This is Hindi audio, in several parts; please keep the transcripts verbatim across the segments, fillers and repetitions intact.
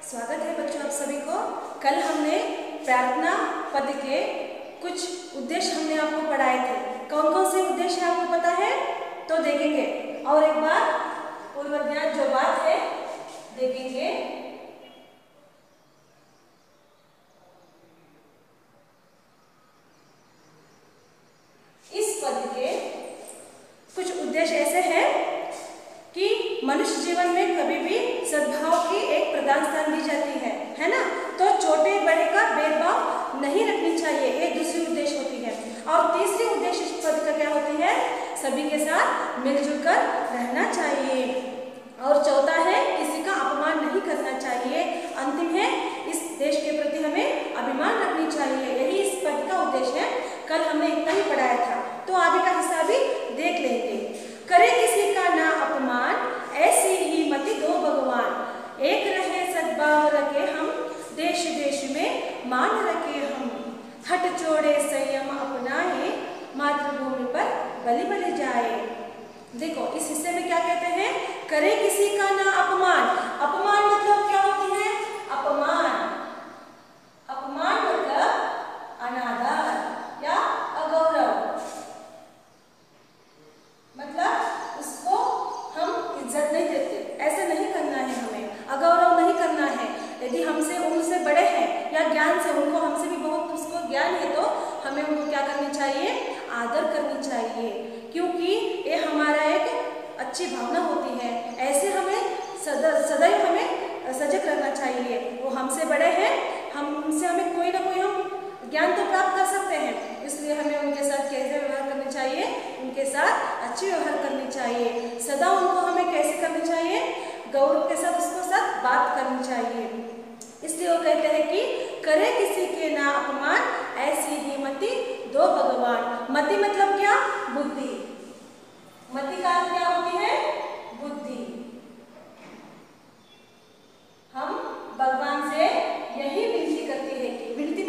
स्वागत है बच्चों आप सभी को। कल हमने प्रार्थना पद के कुछ उद्देश्य हमने आपको पढ़ाए थे। कौन कौन से उद्देश्य आपको पता है तो देखेंगे, और एक बार पूर्व ज्ञान जो बात है देखेंगे। इस पद के कुछ उद्देश्य ऐसे हैं कि मनुष्य जीवन में कभी भी सद्भाव की एक प्रधान स्थान दी जाती है, है ना। तो छोटे बड़े का भेदभाव नहीं रखनी चाहिए, एक दूसरी उद्देश्य होती है। और तीसरी उद्देश्य इस पद का क्या होती है, सभी के साथ मिलजुल कर रहना चाहिए। और चौथा है किसी का अपमान नहीं करना चाहिए। अंतिम है इस देश के प्रति हमें अभिमान रखनी चाहिए। यही इस पद का उद्देश्य है। कल हमने इतना ही पढ़ाया था, तो आगे का हिस्सा भी देख लेंगे। करे किसी का ना अपमान, ऐसी ही मति दो भगवान। एक रहे सद्भाव रखे हम, देश देश में मान रखे हम। हट छोड़े संयम अपनाए, मातृभूमि पर बलि बलि जाए। देखो इस हिस्से में क्या कहते हैं, करे किसी का ना अपमान। अपमान मतलब क्या होती है, अपमान अपमान मतलब अनादर या अगौरव, मतलब उसको हम इज्जत नहीं देते। ऐसा नहीं करना है, हमें अगौरव नहीं करना है। यदि हमसे उनसे बड़े हैं या ज्ञान से उनको हमसे भी बहुत उसको ज्ञान है, तो हमें उनको क्या करनी चाहिए, आदर करनी चाहिए, क्योंकि ये हमारा एक अच्छी भावना होती है। ऐसे हमें सदैव हमें सजग रहना चाहिए। वो हमसे बड़े हैं, हम उनसे हमें कोई ना कोई हम ज्ञान तो प्राप्त कर सकते हैं, इसलिए हमें उनके साथ कैसे व्यवहार करना चाहिए, उनके साथ अच्छी व्यवहार करनी चाहिए। सदा उनको हमें कैसे करनी चाहिए, गौरव के साथ उसको साथ बात करनी चाहिए। इसलिए वो कहते हैं कि करे किसी के ना अपमान, ऐसी ही मति दो भगवान। मति मतलब क्या, बुद्धि। मति का अर्थ क्या होती है, बुद्धि। हम भगवान से यही विनती करते हैं कि, विनती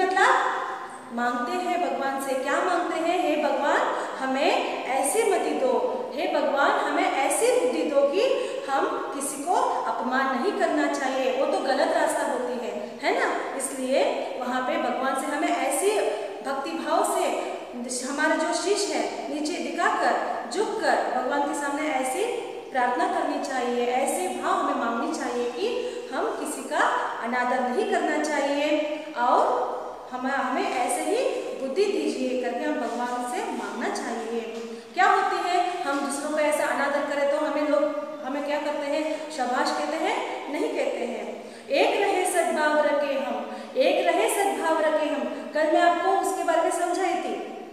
मतलब मांगते हैं भगवान से। क्या मांगते हैं, हे भगवान हमें ऐसी मति दो, हे भगवान हमें ऐसी बुद्धि दो कि हम किसी को अपमान नहीं करना चाहिए। वो तो गलत रास्ता होती है, है ना। इसलिए वहाँ पे भगवान से हमें ऐसी भक्ति भाव से, हमारा जो शीश है नीचे दिखाकर झुक कर भगवान के सामने ऐसी प्रार्थना करनी चाहिए, ऐसे भाव हमें मांगनी चाहिए कि हम किसी का अनादर नहीं करना चाहिए, और हमें हमें ऐसे ही बुद्धि दीजिए करके हम भगवान से मांगना चाहिए। क्या होती है, हम दूसरों को ऐसा अनादर करें तो हमें लोग हमें क्या करते हैं, शाबाश कहते हैं, नहीं कहते हैं। एक रहे सद्भाव रखे हम, एक रहे सद्भाव रखे हम। कल मैं आपको उसके बारे में समझाई थी।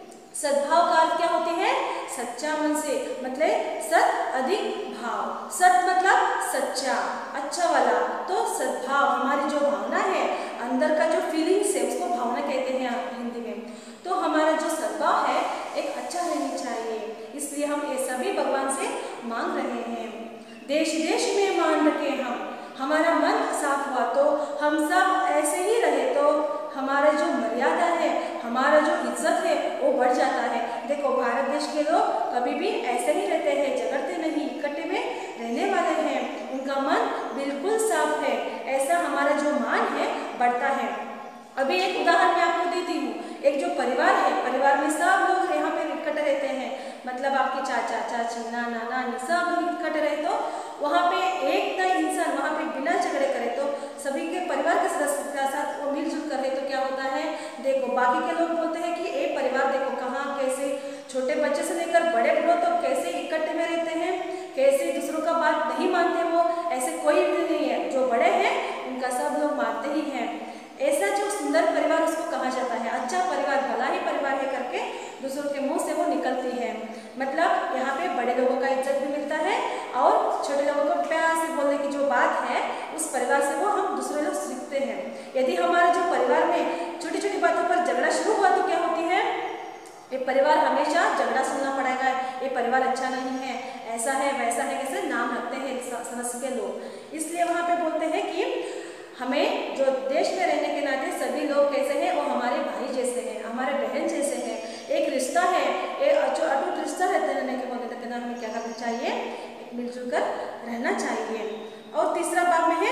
सद्भाव का अर्थ क्या होती है, सच्चा मन से, मतलब सत अधिक भाव। सत मतलब सच्चा, अच्छा वाला। तो सद्भाव हमारी जो भावना है, अंदर का जो फीलिंग्स है, उसको भावना कहते हैं हिंदी में। तो हमारा जो सद्भाव है एक अच्छा रहनी चाहिए, इसलिए हम ये सभी भगवान से मांग रहे हैं। देश देश में मान रखे हम, हमारा मन साफ हुआ तो हम सब ऐसे ही रहे तो हमारा जो मर्यादा है, हमारा जो इज्जत है वो बढ़ जाता है। देखो भारत देश के लोग कभी भी ऐसे ही रहते हैं, झगड़ते नहीं, इकट्ठे में रहने वाले हैं, उनका मन बिल्कुल साफ है। ऐसा हमारा जो मान है बढ़ता है। अभी एक उदाहरण मैं आपको देती हूँ। एक जो परिवार है, परिवार में सब लोग यहाँ पे इकट्ठे रहते हैं, मतलब आपके चाचा चाची नाना नानी सब लोग इकट्ठे रहे, तो वहाँ पे एक ना इंसान वहाँ पे बिना झगड़े करे तो सभी के परिवार के सदस्य के साथ वो मिलजुल कर रहे, तो क्या होता है, देखो बाकी के लोग बोलते हैं कि ये परिवार देखो कहाँ कैसे छोटे बच्चे से लेकर बड़े बड़ों तक कैसे इकट्ठे में रहते हैं, कैसे दूसरों का बात नहीं मानते। वो ऐसे कोई भी नहीं है, जो बड़े हैं उनका सब लोग मानते ही हैं। ऐसा जो सुंदर परिवार उसको कहा जाता है, अच्छा परिवार, भला ही परिवार है करके दूसरों के मुंह से वो निकलती है। मतलब यहाँ पे बड़े लोगों का इज्जत भी मिलता है, और छोटे लोगों को प्यार से बोलने की जो बात है उस परिवार से वो हम दूसरे लोग सीखते हैं। यदि हमारे जो परिवार में छोटी छोटी बातों पर झगड़ा शुरू हुआ तो क्या होती है, ये परिवार हमेशा झगड़ा सुनना पड़ेगा, ये परिवार अच्छा नहीं है, ऐसा है वैसा है, कैसे नाम रखते हैं सदस्य के लोग। इसलिए वहाँ पे बोलते हैं कि हमें जो देश में रहने के नाते सभी लोग कैसे हैं, वो हमारे भाई जैसे हैं, हमारे बहन जैसे हैं। एक रिश्ता है, एक जो अटूट रिश्ता रहते रहने के मौके तक हमें क्या करना चाहिए, मिलजुल कर रहना चाहिए। और तीसरा भाग में है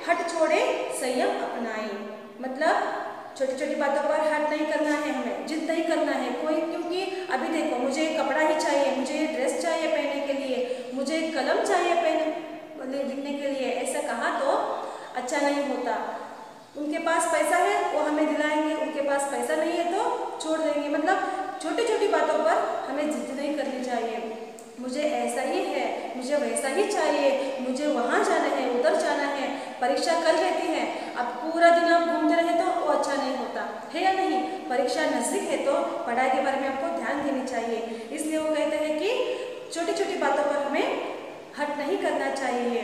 हट छोड़े संयम अपनाए। मतलब छोटी छोटी बातों पर हट नहीं करना है, हमें जिद नहीं करना है कोई, क्योंकि अभी देखो मुझे कपड़ा ही चाहिए, मुझे ड्रेस चाहिए पहनने के लिए, मुझे कलम चाहिए पहने लिखने के लिए, ऐसा कहा तो अच्छा नहीं होता। उनके पास पैसा है वो हमें दिलाएंगे, उनके पास पैसा नहीं है तो छोड़ देंगे। मतलब छोटी छोटी बातों पर हमें जिद नहीं करनी चाहिए। मुझे ऐसा ही है, मुझे वैसा ही चाहिए, मुझे वहाँ जाना है, उधर जाना है, परीक्षा कल रहती है, अब पूरा दिन आप घूमते रहे तो वो अच्छा नहीं होता है या नहीं। परीक्षा नजदीक है तो पढ़ाई के बारे में आपको ध्यान देनी चाहिए। इसलिए वो कहते हैं कि छोटी छोटी बातों पर हमें हट नहीं करना चाहिए।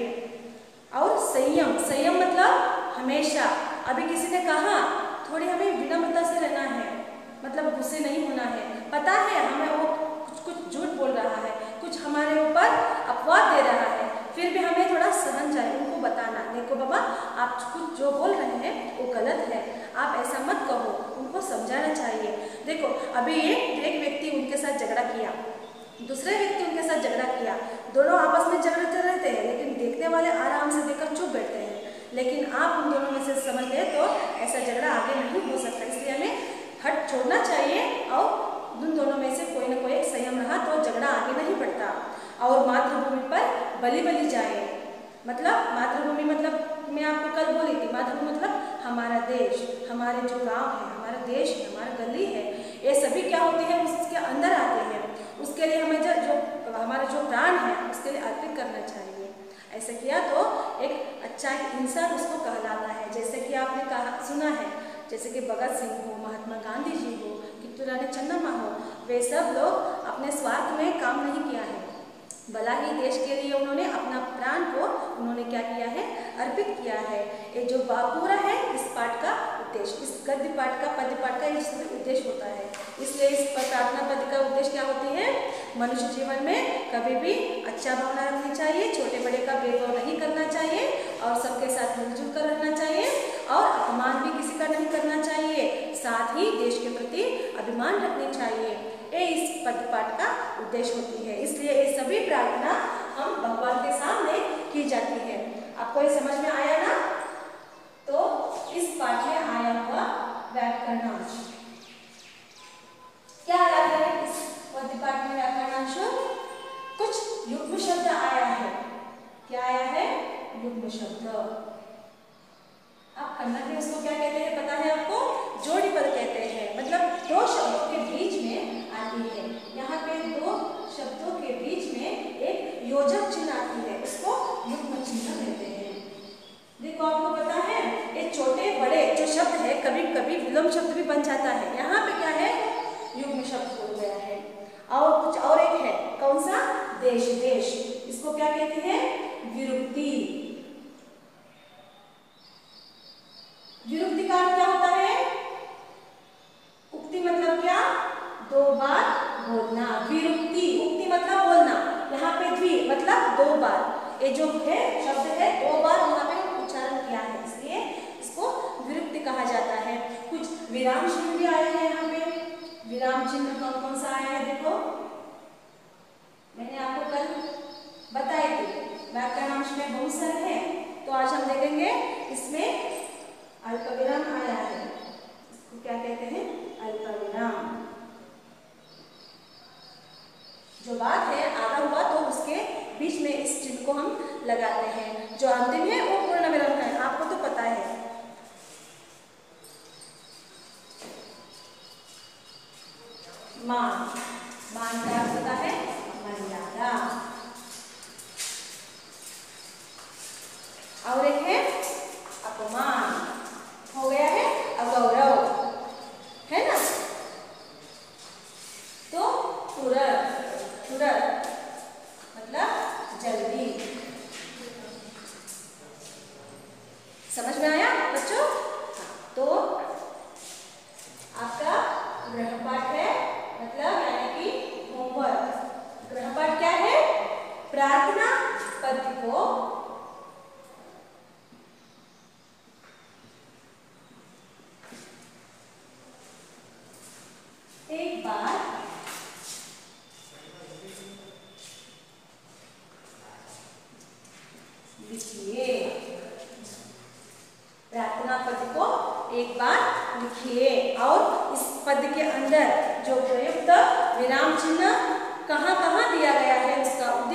और संयम, संयम मतलब हमेशा, अभी किसी ने कहा थोड़ी हमें विनम्रता से रहना है, मतलब गुस्से नहीं होना है। पता है हमें वो कुछ कुछ झूठ बोल रहा है, कुछ हमारे ऊपर अपवाद दे रहा है, फिर भी हमें थोड़ा सहन चाहिए, उनको बताना देखो बाबा आप कुछ जो बोल रहे हैं वो गलत है, आप ऐसा मत कहो, उनको समझाना चाहिए। देखो अभी एक एक व्यक्ति उनके साथ झगड़ा किया, दूसरे व्यक्ति उनके साथ झगड़ा किया, दोनों आपस में झगड़ते रहते हैं, लेकिन देखने वाले आराम से देखकर चुप बैठते हैं। लेकिन आप उन दोनों में से समझ गए तो ऐसा झगड़ा आगे नहीं हो सकता। इसलिए हमें हट छोड़ना चाहिए और उन दोनों में से कोई ना कोई एक संयम रहा तो झगड़ा आगे नहीं बढ़ता। और मातृभूमि पर बलि बलि जाए, मतलब मातृभूमि मतलब मैं आपको कल बोली थी, मातृभूमि मतलब हमारा देश, हमारे जो गांव है, हमारा देश है, हमारा गली है, ये सभी क्या होती है उसके अंदर आते हैं। उसके लिए हमें जो, जो हमारे जो प्राण है उसके लिए अर्पित करना चाहिए। ऐसा किया तो एक अच्छा इंसान उसको कहलाता है। जैसे कि आपने कहा सुना है, जैसे कि भगत सिंह हो, महात्मा गांधी जी हो, कित्तू रानी चन्नम्मा हो, वे सब लोग अपने स्वार्थ में काम नहीं किया है, भला ही देश के लिए उन्होंने अपना प्राण को उन्होंने क्या किया है, अर्पित किया है। ये जो पूरा है इस पाठ का उद्देश्य, इस गद्य पाठ का पद्य पाठ का इस उद्देश्य होता है। इसलिए इस प्रार्थना पद्य का उद्देश्य क्या होती है, मनुष्य जीवन में कभी भी अच्छा भावना रखनी चाहिए, छोटे बड़े का भेदभाव नहीं करना चाहिए और सबके साथ मिलजुल कर रहना चाहिए और अपमान भी किसी का नहीं करना चाहिए, साथ ही देश के प्रति अभिमान रखनी चाहिए। ये इस पद्य पाठ का उद्देश्य होती है। इसलिए ये सभी प्रार्थना हम भगवान के सामने की जाती है। आपको ये समझ में आया ना? तो इस पाठ में आया हुआ व्याकरणांश क्या आया है? इस पद्य पाठ में व्याकरणांश कुछ युग्म शब्द आया है। क्या आया है? युग्म शब्द। आप कन्नड़ में उसको क्या कहते हैं पता है आपको? जोड़ी पद कहते हैं। मतलब दो शब्दों के बीच में आती है। यहाँ पे दो शब्दों के बीच में एक योजक चिन्ह आती है, उसको युग्म चिन्ह कहते हैं। देखो आपको पता है ये छोटे बड़े जो शब्द है कभी कभी विलोम शब्द भी बन जाता है। यहाँ पे क्या है? युग्म शब्द हो गया है। और कुछ और एक है, कौन सा? देश। देश इसको क्या कहते हैं? विरुक्ति। विरुक्ति का अर्थ क्या होता है? उक्ति मतलब क्या? दो बार बोलना। विरुक्ति उक्ति मतलब बोलना। यहाँ पे द्वि मतलब दो बार, ये जो है शब्द है दो बार यहाँ पे उच्चारण किया है, इसलिए इसको विरुक्ति कहा जाता है। कुछ विराम चिन्ह भी आए हैं यहाँ पे। विराम चिन्ह कौन कौन सा आया है देखो, मैंने आपको कल बताए थे। व्याकरणांश में बहुत सारे हैं, तो आज हम देखेंगे इसमें अल्पविराम आया है। इसको क्या कहते हैं? अल्पविराम। जो बात है आधा हुआ तो उसके बीच में इस चिन्ह को हम लगाते हैं। जो अंतिम है वो पूर्ण विराम है, आपको तो पता है। मान, मान का अर्थ होता है मर्यादा। और एक है अपमान, हो गया है अगौरव, है ना? तो तुरंत, तुरंत मतलब जल्दी। समझ में आया बच्चों? तो आपका गृहपाठ है, मतलब यानी कि होमवर्क। गृहपाठ क्या है? प्रार्थना पद्य को एक बार लिखिए। एक बार लिखिए। और इस पद के अंदर जो प्रयुक्त विराम चिन्ह कहाँ कहाँ दिया गया है उसका